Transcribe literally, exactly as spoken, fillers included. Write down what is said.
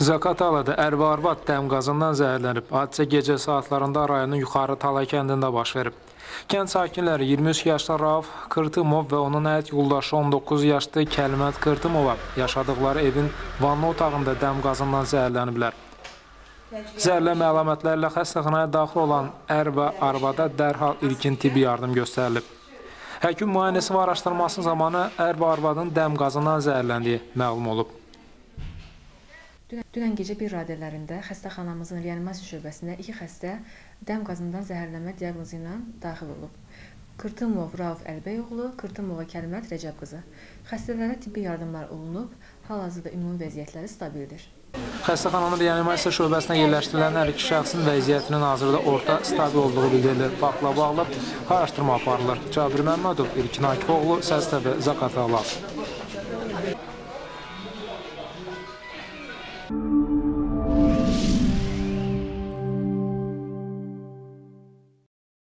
Zaqatalada ər və arvad dəm qazından zəhərlənib. Hadisə gecə saatlarında rayonun Yuxarı Talay kəndində baş verib. Kənd sakinləri iyirmi üç yaşlı Rauf Kırtımov və onun həyat yoldaşı on doqquz yaşlı Kəlmət Kırtımova yaşadıkları evin vanna otağında dəm qazından zəhərləniblər. Zəhərlənmə əlamətlərlə xəstəxanaya daxil olan ər və arvada dərhal ilkin tibbi yardım göstərilib. Həkim müayinəsi və araşdırması zamanı ər və arvadın dəm qazından zəhərləndiyi məlum olub. Dünən gecə bir radələrində xəstəxanamızın reanimasiya şöbəsində iki xəstə dəm qazından zəhərlənmə diaqnozu ilə daxil olub. Kırtımov Rauf Əlbəyoğlu, Kırtımova Kəlmət Rəcəb qızı. Xəstələrə tibbi yardımlar olunub, hal-hazırda ümumi vəziyyətləri stabildir. Xəstəxananın reanimasiya şöbəsinə yerləşdirilən hər iki şəxsin vəziyyətinin hazırda orta stabil olduğu bildirilir. Faktla bağlı araşdırma aparılır. Cabir Məmmədov, İlkin Akifoğlu, Səs T V, Zaqatala.